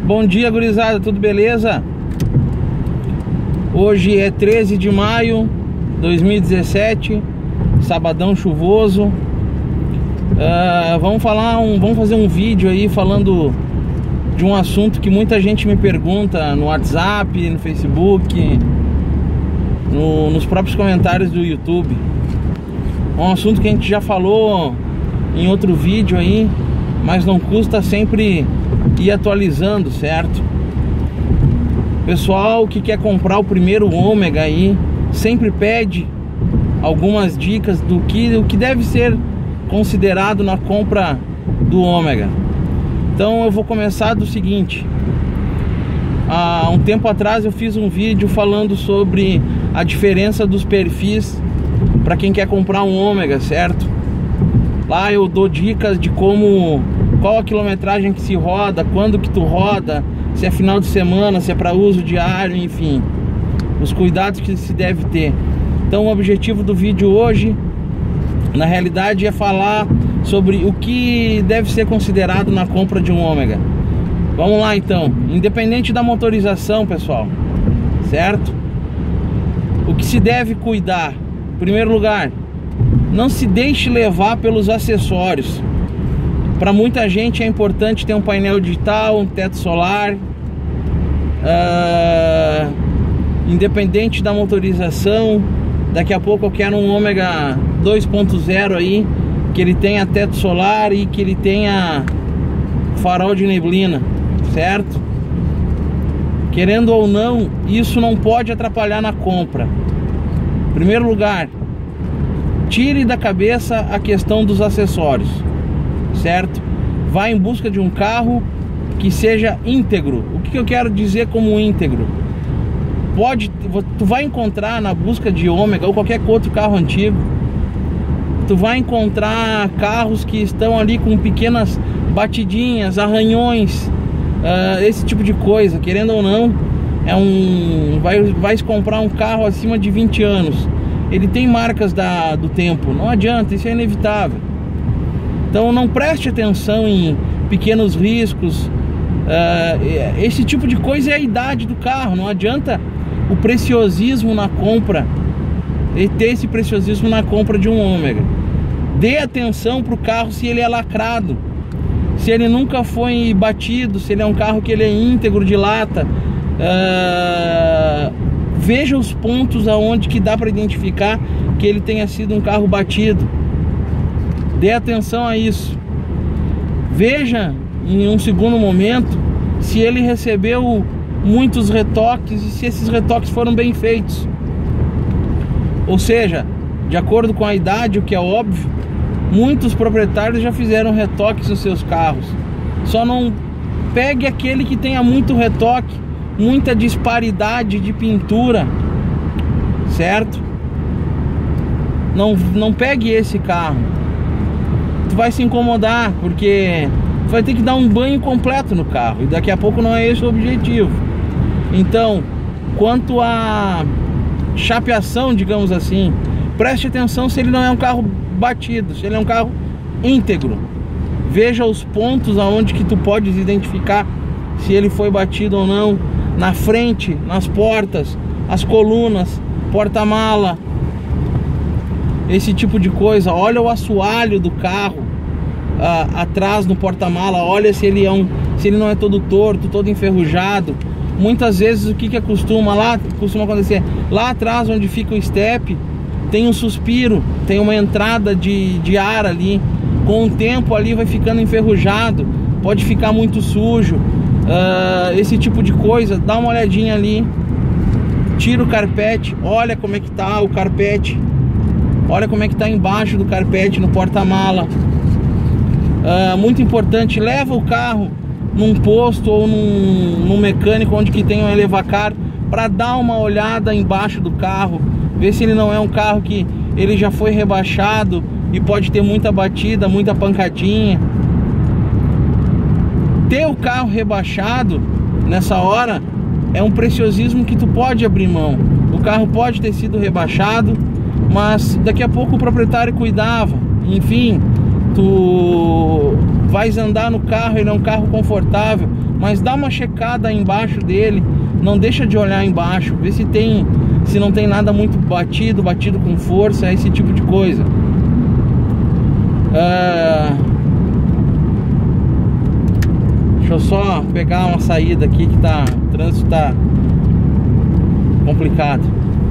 Bom dia, gurizada, tudo beleza? Hoje é 13 de maio de 2017, sabadão chuvoso. Vamos fazer um vídeo aí falando de um assunto que muita gente me pergunta no WhatsApp, no Facebook, nos próprios comentários do YouTube. É um assunto que a gente já falou em outro vídeo aí, mas não custa sempre ir atualizando, certo? Pessoal que quer comprar o primeiro ômega aí sempre pede algumas dicas do que deve ser considerado na compra do ômega. Então eu vou começar do seguinte: há um tempo atrás eu fiz um vídeo falando sobre a diferença dos perfis para quem quer comprar um ômega, certo? Lá eu dou dicas de qual a quilometragem que se roda, quando que tu roda, se é final de semana, se é para uso diário, enfim, os cuidados que se deve ter. Então o objetivo do vídeo hoje, na realidade, é falar sobre o que deve ser considerado na compra de um ômega. Vamos lá então. Independente da motorização, pessoal, certo? O que se deve cuidar? Em primeiro lugar, não se deixe levar pelos acessórios. Para muita gente é importante ter um painel digital, um teto solar. Independente da motorização, daqui a pouco eu quero um ômega 2.0 aí, que ele tenha teto solar e que ele tenha farol de neblina, certo? Querendo ou não, isso não pode atrapalhar na compra. Em primeiro lugar, tire da cabeça a questão dos acessórios, certo? Vá em busca de um carro que seja íntegro. O que eu quero dizer como íntegro? Tu vai encontrar na busca de ômega ou qualquer outro carro antigo, tu vai encontrar carros que estão ali com pequenas batidinhas, arranhões, esse tipo de coisa. Querendo ou não, vai comprar um carro acima de 20 anos, ele tem marcas do tempo, não adianta, isso é inevitável. Então não preste atenção em pequenos riscos. Esse tipo de coisa é a idade do carro. Não adianta o preciosismo na compra, e ter esse preciosismo na compra de um ômega. Dê atenção para o carro, se ele é lacrado, se ele nunca foi batido, se ele é um carro que ele é íntegro de lata. Veja os pontos aonde que dá para identificar que ele tenha sido um carro batido. Dê atenção a isso. Veja em um segundo momento se ele recebeu muitos retoques e se esses retoques foram bem feitos. Ou seja, de acordo com a idade, o que é óbvio, muitos proprietários já fizeram retoques nos seus carros. Só não pegue aquele que tenha muito retoque, muita disparidade de pintura, certo? Não pegue esse carro. Tu vai se incomodar, porque tu vai ter que dar um banho completo no carro, e daqui a pouco não é esse o objetivo. Então, quanto à chapeação, digamos assim, preste atenção se ele não é um carro batido, se ele é um carro íntegro. Veja os pontos aonde que tu podes identificar se ele foi batido ou não. Na frente, nas portas, as colunas, porta-mala, esse tipo de coisa. Olha o assoalho do carro atrás no porta-mala. Olha se ele não é todo torto, todo enferrujado. Muitas vezes o que costuma acontecer? Lá atrás, onde fica o step, tem um suspiro, tem uma entrada de ar ali. Com o tempo ali vai ficando enferrujado, pode ficar muito sujo. Esse tipo de coisa, dá uma olhadinha ali. Tira o carpete, olha como é que tá o carpete, olha como é que tá embaixo do carpete, no porta-mala. Muito importante, leva o carro num posto ou num mecânico onde que tem um elevacar, para dar uma olhada embaixo do carro, ver se ele não é um carro que ele já foi rebaixado e pode ter muita batida, muita pancadinha. Ter o carro rebaixado nessa hora é um preciosismo que tu pode abrir mão. O carro pode ter sido rebaixado, mas daqui a pouco o proprietário cuidava. Enfim, tu vais andar no carro, ele é um carro confortável, mas dá uma checada embaixo dele, não deixa de olhar embaixo, vê se não tem nada muito batido com força, esse tipo de coisa. Deixa eu só pegar uma saída aqui que o trânsito tá complicado.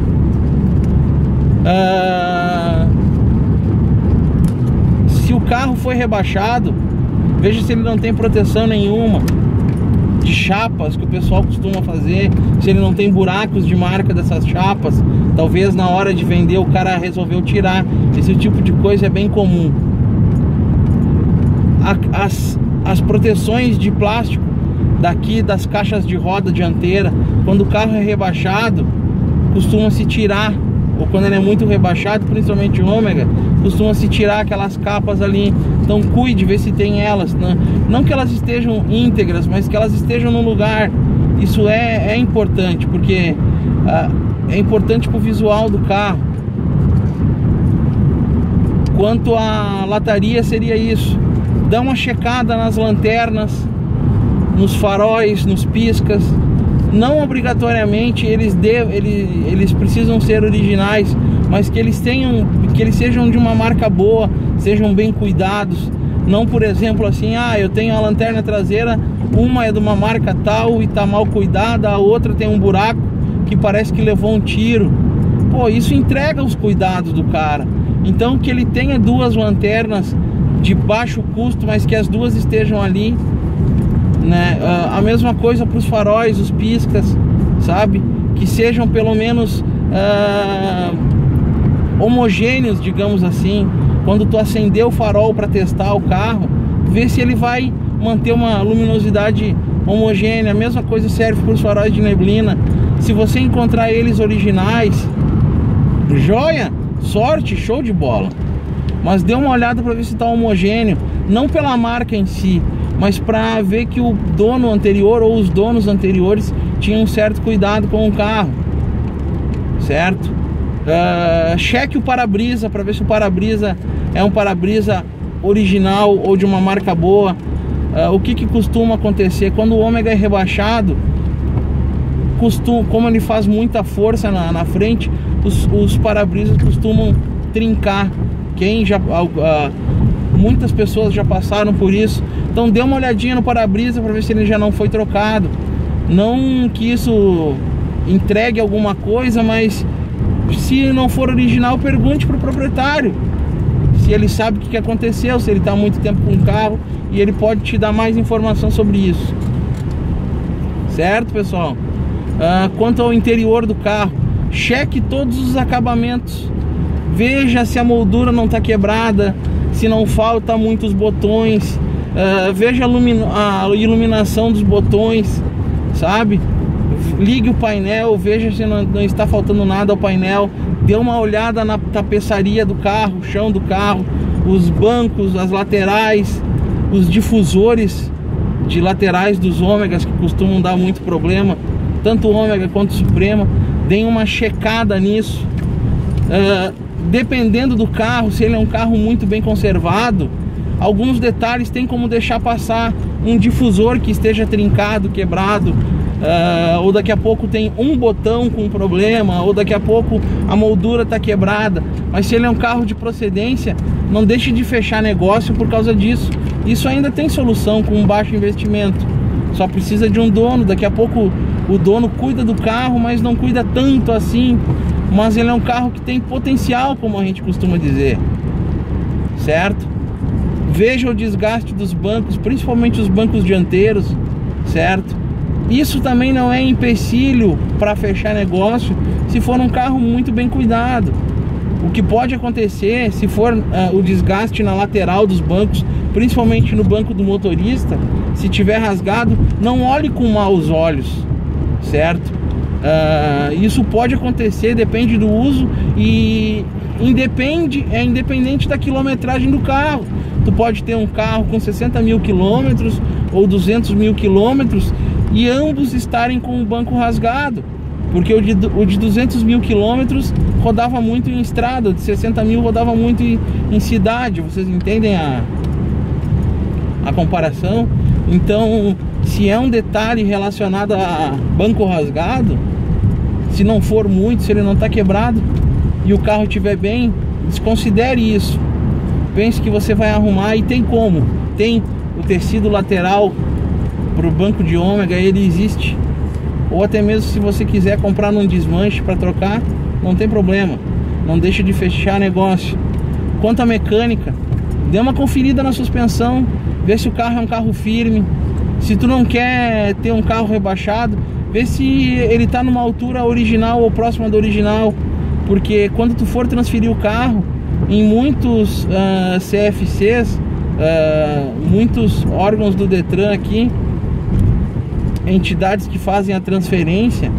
Se o carro foi rebaixado, veja se ele não tem proteção nenhuma de chapas que o pessoal costuma fazer, se ele não tem buracos de marca dessas chapas. Talvez na hora de vender o cara resolveu tirar. Esse tipo de coisa é bem comum. As proteções de plástico daqui das caixas de roda dianteira, quando o carro é rebaixado, costuma se tirar, ou quando ele é muito rebaixado, principalmente o ômega, costuma se tirar aquelas capas ali. Então cuide, vê se tem elas, não que elas estejam íntegras, mas que elas estejam no lugar. Isso é importante, porque é importante para o visual do carro. Quanto à lataria, seria isso: dá uma checada nas lanternas, nos faróis, nos piscas. Não obrigatoriamente eles precisam ser originais, mas que eles sejam de uma marca boa, sejam bem cuidados. Não, por exemplo, assim, eu tenho a lanterna traseira, uma é de uma marca tal e tá mal cuidada, a outra tem um buraco que parece que levou um tiro. Pô, isso entrega os cuidados do cara. Então que ele tenha duas lanternas de baixo custo, mas que as duas estejam ali, né? A mesma coisa para os faróis, os piscas, sabe? Que sejam pelo menos homogêneos, digamos assim. Quando tu acender o farol para testar o carro, vê se ele vai manter uma luminosidade homogênea. A mesma coisa serve para os faróis de neblina. Se você encontrar eles originais, joia, sorte, show de bola. Mas dê uma olhada para ver se está homogêneo, não pela marca em si, mas para ver que o dono anterior ou os donos anteriores tinham um certo cuidado com o carro, certo? Cheque o para-brisa para ver se o para-brisa é um para-brisa original ou de uma marca boa. O que costuma acontecer quando o ômega é rebaixado? Como ele faz muita força na frente, os para-brisas costumam trincar. Muitas pessoas já passaram por isso. Então dê uma olhadinha no para-brisa para ver se ele já não foi trocado. Não que isso entregue alguma coisa, mas se não for original, pergunte para o proprietário se ele sabe o que aconteceu, se ele está há muito tempo com o carro, e ele pode te dar mais informação sobre isso, certo, pessoal? Quanto ao interior do carro, cheque todos os acabamentos, veja se a moldura não está quebrada, se não falta muitos botões, veja a iluminação dos botões, sabe? Ligue o painel, veja se não está faltando nada ao painel. Dê uma olhada na tapeçaria do carro, o chão do carro, os bancos, as laterais, os difusores de laterais dos ômegas, que costumam dar muito problema, tanto o ômega quanto o Suprema. Deem uma checada nisso. Dependendo do carro, se ele é um carro muito bem conservado, alguns detalhes tem como deixar passar. Um difusor que esteja trincado, quebrado, ou daqui a pouco tem um botão com problema, ou daqui a pouco a moldura está quebrada. Mas se ele é um carro de procedência, não deixe de fechar negócio por causa disso. Isso ainda tem solução com um baixo investimento. Só precisa de um dono. Daqui a pouco o dono cuida do carro, mas não cuida tanto assim. Mas ele é um carro que tem potencial, como a gente costuma dizer, certo? Veja o desgaste dos bancos, principalmente os bancos dianteiros, certo? Isso também não é empecilho para fechar negócio se for um carro muito bem cuidado. O que pode acontecer, se for o desgaste na lateral dos bancos, principalmente no banco do motorista, se tiver rasgado, não olhe com maus olhos, certo? Isso pode acontecer, depende do uso e é independente da quilometragem do carro. Tu pode ter um carro com 60 mil quilômetros ou 200 mil quilômetros e ambos estarem com o banco rasgado. Porque o de 200 mil quilômetros rodava muito em estrada, o de 60 mil rodava muito em cidade. Vocês entendem a comparação? Então, se é um detalhe relacionado a banco rasgado, se não for muito, se ele não está quebrado e o carro estiver bem, desconsidere isso. Pense que você vai arrumar, e tem como. Tem o tecido lateral para o banco de ômega, ele existe. Ou até mesmo se você quiser comprar num desmanche para trocar, não tem problema. Não deixe de fechar negócio. Quanto à mecânica, dê uma conferida na suspensão, vê se o carro é um carro firme. Se tu não quer ter um carro rebaixado, vê se ele está numa altura original ou próxima da original. Porque quando tu for transferir o carro, em muitos CFCs, muitos órgãos do Detran aqui, entidades que fazem a transferência,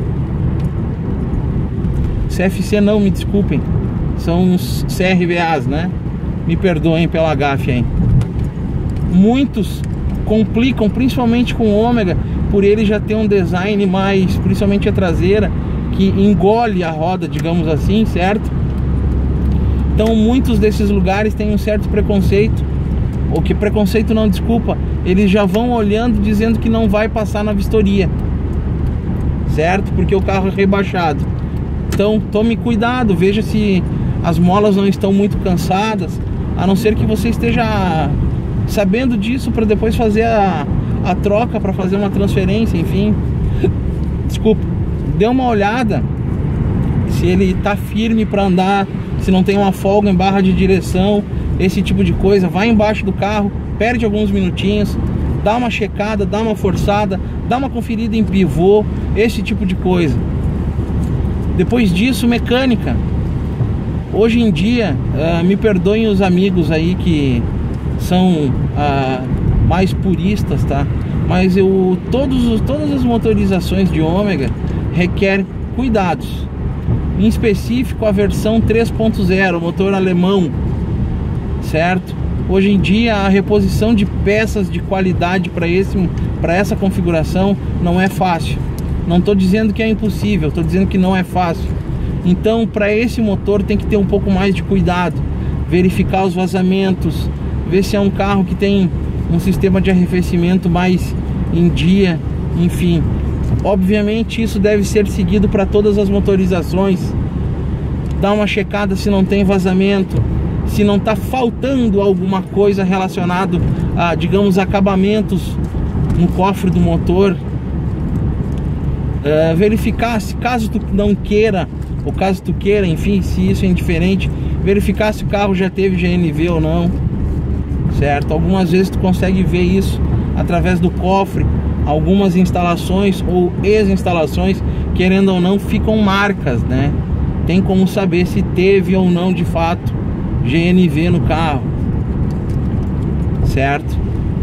CFC não, me desculpem, são os CRVAs, né? Me perdoem pela gafe aí. Muitos complicam, principalmente com o ômega, por ele já ter um design mais, principalmente a traseira, que engole a roda, digamos assim, certo? Então muitos desses lugares têm um certo preconceito, ou que preconceito não, desculpa, eles já vão olhando dizendo que não vai passar na vistoria, certo? Porque o carro é rebaixado. Então tome cuidado, veja se as molas não estão muito cansadas, a não ser que você esteja sabendo disso para depois fazer a troca, para fazer uma transferência, enfim. Desculpa, dê uma olhada se ele está firme para andar, se não tem uma folga em barra de direção, esse tipo de coisa. Vai embaixo do carro, perde alguns minutinhos, dá uma checada, dá uma forçada, dá uma conferida em pivô, esse tipo de coisa. Depois disso, mecânica. Hoje em dia, me perdoem os amigos aí que são mais puristas, tá? Mas todas as motorizações de ômega requerem cuidados. Em específico a versão 3.0, motor alemão, certo? Hoje em dia a reposição de peças de qualidade para essa configuração não é fácil. Não estou dizendo que é impossível, estou dizendo que não é fácil. Então para esse motor tem que ter um pouco mais de cuidado, verificar os vazamentos, ver se é um carro que tem um sistema de arrefecimento mais em dia, enfim. Obviamente isso deve ser seguido para todas as motorizações. Dá uma checada se não tem vazamento, se não está faltando alguma coisa relacionado a, digamos, acabamentos no cofre do motor. Verificar se, caso tu não queira, ou caso tu queira, enfim, se isso é indiferente, verificar se o carro já teve GNV ou não, certo? Algumas vezes tu consegue ver isso através do cofre. Algumas instalações ou ex-instalações, querendo ou não, ficam marcas, né? Tem como saber se teve ou não de fato GNV no carro, certo?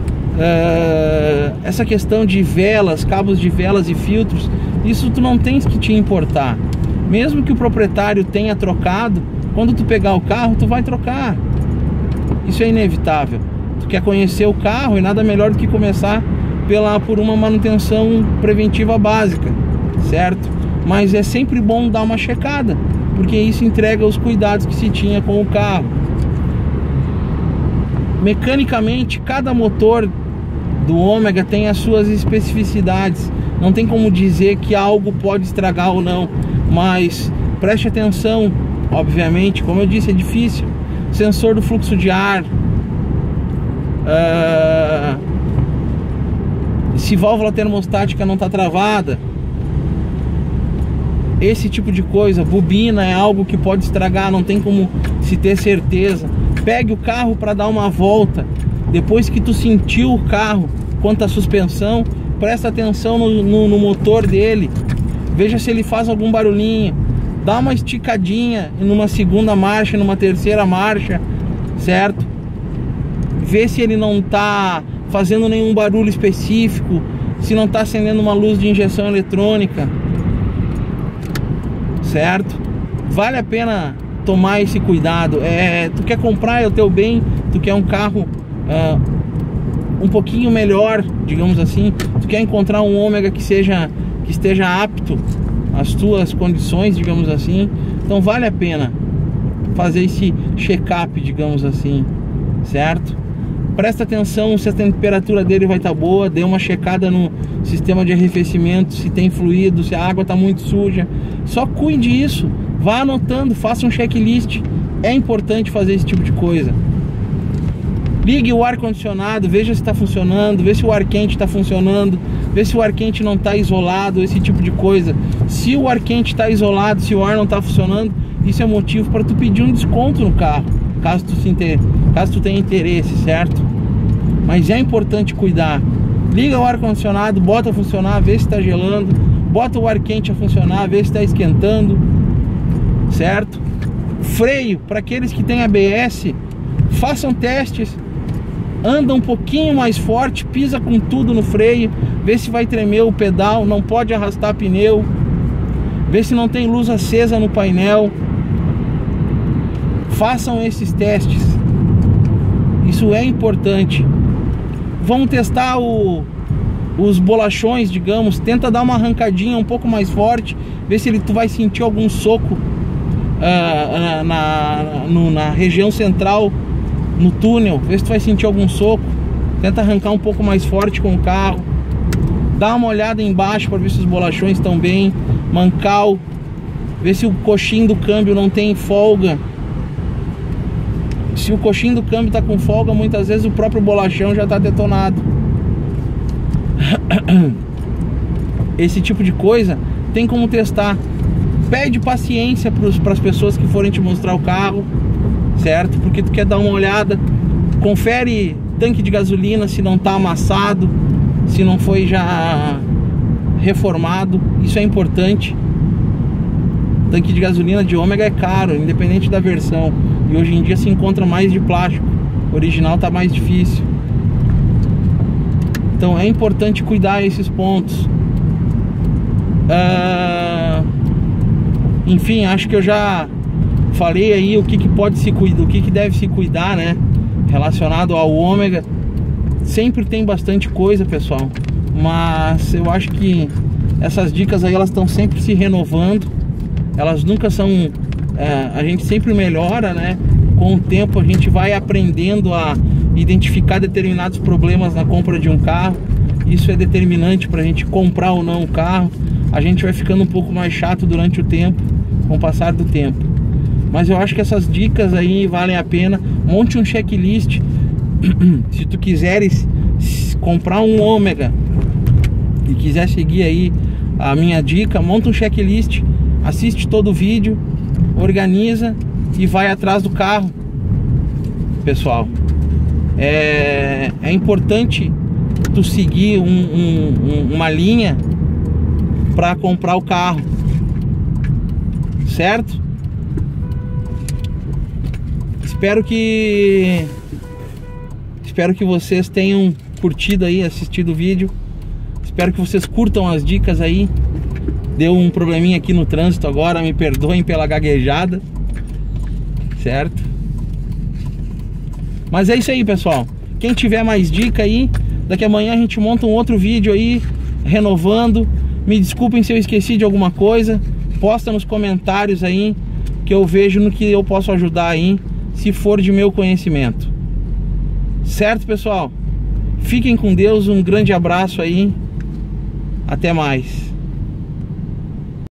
Essa questão de velas, cabos de velas e filtros, isso tu não tens que te importar. Mesmo que o proprietário tenha trocado, quando tu pegar o carro, tu vai trocar. Isso é inevitável. Tu quer conhecer o carro e nada melhor do que começar por uma manutenção preventiva básica, certo? Mas é sempre bom dar uma checada, porque isso entrega os cuidados que se tinha com o carro. Mecanicamente, cada motor do ômega tem as suas especificidades. Não tem como dizer que algo pode estragar ou não, mas preste atenção. Obviamente, como eu disse, é difícil. Sensor do fluxo de ar, se válvula termostática não está travada, esse tipo de coisa. Bobina é algo que pode estragar, não tem como se ter certeza. Pegue o carro para dar uma volta, depois que tu sentiu o carro quanto à suspensão, presta atenção no motor dele, veja se ele faz algum barulhinho, dá uma esticadinha numa segunda marcha, numa terceira marcha, certo? Vê se ele não está fazendo nenhum barulho específico, se não está acendendo uma luz de injeção eletrônica, certo? Vale a pena tomar esse cuidado. Tu quer comprar, é o teu bem, tu quer um carro um pouquinho melhor, digamos assim, tu quer encontrar um ômega que esteja apto as tuas condições, digamos assim. Então vale a pena fazer esse check-up, digamos assim, certo? Presta atenção se a temperatura dele vai estar boa, dê uma checada no sistema de arrefecimento, se tem fluido, se a água está muito suja. Só cuide disso, vá anotando, faça um checklist. É importante fazer esse tipo de coisa. Ligue o ar-condicionado, veja se está funcionando, vê se o ar quente está funcionando, vê se o ar quente não está isolado, esse tipo de coisa. Se o ar quente está isolado, se o ar não está funcionando, isso é motivo para tu pedir um desconto no carro, caso tu tenha interesse, certo? Mas é importante cuidar. Liga o ar-condicionado, bota a funcionar, vê se está gelando, bota o ar quente a funcionar, vê se está esquentando, certo? Freio, para aqueles que têm ABS, façam testes. Anda um pouquinho mais forte, pisa com tudo no freio, vê se vai tremer o pedal, não pode arrastar pneu, vê se não tem luz acesa no painel. Façam esses testes, isso é importante. Vamos testar os bolachões, digamos, tenta dar uma arrancadinha um pouco mais forte, vê se tu vai sentir algum soco na região central, no túnel, vê se tu vai sentir algum soco. Tenta arrancar um pouco mais forte com o carro. Dá uma olhada embaixo para ver se os bolachões estão bem. Mancal, vê se o coxinho do câmbio não tem folga. Se o coxinho do câmbio está com folga, muitas vezes o próprio bolachão já está detonado. Esse tipo de coisa tem como testar. Pede paciência para as pessoas que forem te mostrar o carro, certo? Porque tu quer dar uma olhada, confere tanque de gasolina se não tá amassado, se não foi já reformado, isso é importante. Tanque de gasolina de ômega é caro, independente da versão, e hoje em dia se encontra mais de plástico, o original tá mais difícil. Então é importante cuidar esses pontos. Enfim, acho que eu já falei aí o que pode se cuidar, o que deve se cuidar, né? Relacionado ao ômega. Sempre tem bastante coisa, pessoal, mas eu acho que essas dicas aí, elas estão sempre se renovando. Elas nunca são... a gente sempre melhora, né? Com o tempo a gente vai aprendendo a identificar determinados problemas na compra de um carro. Isso é determinante para a gente comprar ou não o carro. A gente vai ficando um pouco mais chato durante o tempo, com o passar do tempo. Mas eu acho que essas dicas aí valem a pena. Monte um checklist. Se tu quiseres comprar um ômega e quiser seguir aí a minha dica, monta um checklist, assiste todo o vídeo, organiza e vai atrás do carro, pessoal. É importante tu seguir uma linha para comprar o carro, certo? Espero que vocês tenham curtido aí, assistido o vídeo. Espero que vocês curtam as dicas aí. Deu um probleminha aqui no trânsito agora, me perdoem pela gaguejada, certo? Mas é isso aí, pessoal. Quem tiver mais dica aí, daqui a amanhã a gente monta um outro vídeo aí, renovando. Me desculpem se eu esqueci de alguma coisa. Posta nos comentários aí, que eu vejo no que eu posso ajudar aí, se for de meu conhecimento. Certo, pessoal? Fiquem com Deus, um grande abraço aí. Até mais.